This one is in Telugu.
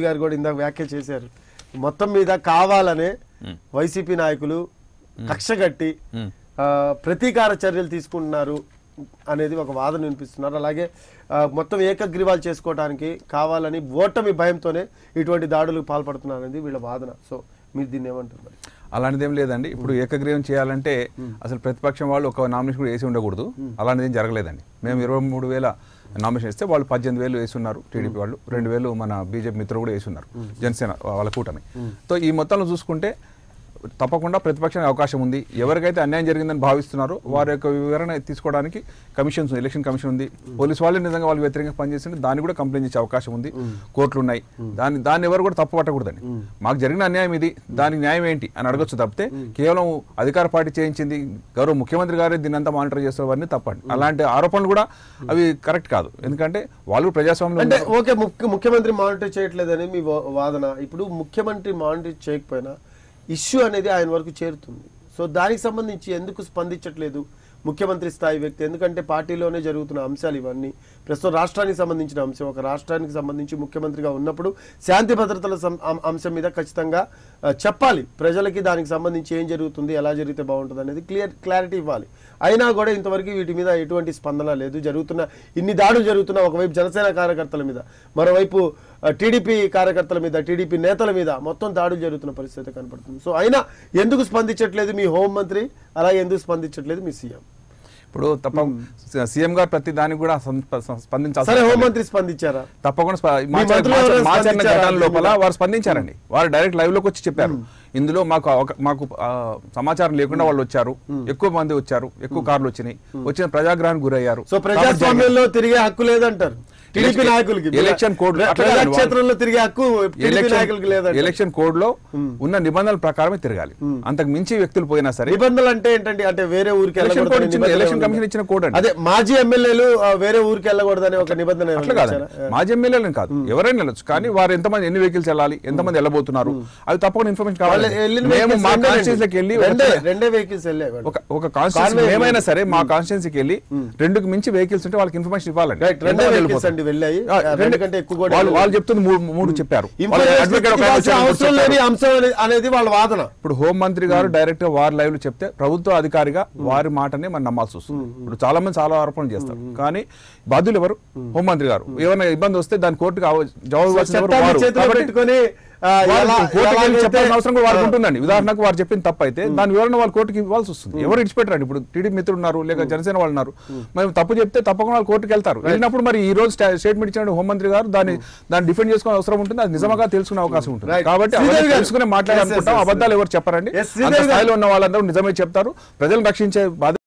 గారు కూడా ఇందాక వ్యాఖ్య చేశారు. మొత్తం మీద కావాలనే వైసీపీ నాయకులు కక్షగట్టి ప్రతీకార చర్యలు తీసుకుంటున్నారు అనేది ఒక వాదన వినిపిస్తున్నారు. అలాగే మొత్తం ఏకగ్రీవాలు చేసుకోవడానికి కావాలని ఓటమి భయంతోనే ఇటువంటి దాడులకు పాల్పడుతున్నారు అనేది వీళ్ళ వాదన. సో మీరు దీన్ని ఏమంటారు? మరి అలాంటిది ఏం లేదండి. ఇప్పుడు ఏకగ్రీవం చేయాలంటే అసలు ప్రతిపక్షం వాళ్ళు ఒక నామినేషన్ కూడా వేసి ఉండకూడదు. అలాంటిది ఏం జరగలేదండి. మేము 23,000 నామినేషన్ ఇస్తే వాళ్ళు 18,000 వేసి ఉన్నారు టీడీపీ వాళ్ళు, 2,000 మన బీజేపీ మిత్రులు కూడా వేసి ఉన్నారు, జనసేన వాళ్ళ కూటమి. సో ఈ మొత్తంలో చూసుకుంటే తప్పకుండా ప్రతిపక్షానికి అవకాశం ఉంది. ఎవరికైతే అన్యాయం జరిగిందని భావిస్తున్నారో వారి యొక్క వివరణ తీసుకోవడానికి కమిషన్స్, ఎలక్షన్ కమిషన్ ఉంది. పోలీసు వాళ్ళే నిజంగా వాళ్ళు వ్యతిరేకంగా పనిచేస్తుంటే దాన్ని కూడా కంప్లైంట్ చేసే అవకాశం ఉంది. కోర్టులు ఉన్నాయి. దాన్ని ఎవరు కూడా తప్పు పట్టకూడదండి. మాకు జరిగిన అన్యాయం ఇది, దానికి న్యాయం ఏంటి అని అడగొచ్చు తప్పితే కేవలం అధికార పార్టీ చేయించింది, గౌరవ ముఖ్యమంత్రి గారే దీన్నంతా మానిటర్ చేసేవారిని తప్పండి. అలాంటి ఆరోపణలు కూడా అవి కరెక్ట్ కాదు. ఎందుకంటే వాళ్ళు ప్రజాస్వామ్యం అంటే ఓకే, ముఖ్యమంత్రి మానిటర్ చేయట్లేదని మీ వాదన. ఇప్పుడు ముఖ్యమంత్రి మానిటర్ చేయకపోయినా ఇష్యూ అనేది ఆయన వరకు చేరుతుంది. సో దానికి సంబంధించి ఎందుకు స్పందించట్లేదు ముఖ్యమంత్రి స్థాయి వ్యక్తి? ఎందుకంటే పార్టీలోనే జరుగుతున్న అంశాలు ఇవన్నీ. ప్రస్తుతం రాష్ట్రానికి సంబంధించిన అంశం. ఒక రాష్ట్రానికి సంబంధించి ముఖ్యమంత్రిగా ఉన్నప్పుడు శాంతి భద్రతల అంశం మీద ఖచ్చితంగా చెప్పాలి ప్రజలకి. దానికి సంబంధించి ఏం జరుగుతుంది, ఎలా జరిగితే బాగుంటుంది అనేది క్లారిటీ ఇవ్వాలి. అయినా కూడా ఇంతవరకు వీటి మీద ఎటువంటి స్పందన లేదు. జరుగుతున్న ఇన్ని దాడులు జరుగుతున్న ఒకవైపు జనసేన కార్యకర్తల మీద, మరోవైపు టీడీపీ కార్యకర్తల మీద, టీడీపీ నేతల మీద మొత్తం దాడులు జరుగుతున్న పరిస్థితి కనపడుతుంది. సో అయినా ఎందుకు స్పందించట్లేదు మీ హోంమంత్రి, అలాగే ఎందుకు స్పందించట్లేదు మీ సీఎం? ఇప్పుడు తప్ప సీఎం గారు ప్రతి దానికి కూడా స్పందించాలి. సరే, హోంమంత్రి స్పందించారా? తప్పకుండా లోపల వారు స్పందించారండి. వారు డైరెక్ట్ లైవ్ లోకి వచ్చి చెప్పారు, ఇందులో మాకు సమాచారం లేకుండా వాళ్ళు వచ్చారు, ఎక్కువ మంది వచ్చారు, ఎక్కువ కార్లు వచ్చినాయి, వచ్చిన ప్రజాగ్రహానికి గురయ్యారు. సో ప్రజాస్వామ్యంలో తిరిగే హక్కు లేదంటారు టీడీపీ నాయకులకి. ఎలక్షన్ కోడ్ క్షేత్రంలో తిరిగే హక్కు నాయకులకి లేదంట. ఎలక్షన్ కోడ్ లో ఉన్న నిబంధనల ప్రకారమే తిరగాలి. అంతకు మించి వ్యక్తులు పోయినా సరే. నిబంధనలు అంటే ఏంటంటే అంటే వేరే ఊరికి ఎలక్షన్ కమిషన్ ఇచ్చిన కోడ్ అండి. అదే మాజీ ఎమ్మెల్యేలు వేరే ఊరికి వెళ్ళకూడదని ఒక నిబంధన. అట్లా కాదు, మాజీ ఎమ్మెల్యేలు కాదు, ఎవరైనా వెళ్ళొచ్చు. కానీ వారు ఎంతమంది, ఎన్ని వెహికల్స్ వెళ్ళాలి, ఎంతమంది వెళ్ళబోతున్నారు, అది తప్పకుండా ఇన్ఫర్మేషన్ కావాలి. మేము మా కాన్స్టిట్యూన్సీకి వెళ్ళి రెండే వెహికల్స్ వెళ్ళాయి. ఒక కాన్స్టిట్యూన్సీ ఏమైనా సరే మా కాన్స్టిట్యూన్సీకి వెళ్ళి 2కి మించి వెహికల్స్ ఉంటే వాళ్ళకి ఇన్ఫర్మేషన్ ఇవ్వాలండి. వెళ్ళాయి వాళ్ళు చెప్తుంది 3 చెప్పారు అనేది వాళ్ళ వాదన. ఇప్పుడు హోం మంత్రి గారు డైరెక్ట్ గా వారి లైవ్ లో చెప్తే ప్రభుత్వ అధికారిగా వారి మాటనే మనం నమ్మాల్సి వస్తుంది. ఇప్పుడు చాలా మంది చాలా ఆరోపణలు చేస్తారు, కానీ బాధ్యులు ఎవరు? హోంమంత్రి గారు. ఏమైనా ఇబ్బంది వస్తే దాని కోర్టుకు జవాబు చెప్పాల్సిన అవసరం కూడా వారికి ఉంటుందండి. ఉదాహరణకు వారు చెప్పిన తప్పు అయితే దాని వివరణ వాళ్ళు కోర్టుకి ఇవ్వాల్సి వస్తుంది. ఎవరు ఇచ్చిపెట్టారు? ఇప్పుడు టీడీపీ మిత్రులు ఉన్నారు, లేక జనసేన వాళ్ళు ఉన్నారు, మరి తప్పు చెప్తే తప్పకుండా వాళ్ళు కోర్టుకు వెళ్తారు. వెళ్ళినప్పుడు మరి ఈ రోజు స్టేట్మెంట్ ఇచ్చిన హోంమంత్రి గారు దాన్ని డిఫెండ్ చేసుకునే అవసరం ఉంటుంది. అది నిజంగా తెలుసుకునే అవకాశం ఉంటుంది. కాబట్టి తెలుసుకునే మాట్లాడాలనుకుంటాం. అబద్ధాలు ఎవరు చెప్పారండి. అంత స్థాయిలో ఉన్న వాళ్ళందరూ నిజమే చెప్తారు. ప్రజలను రక్షించే బాధ్యత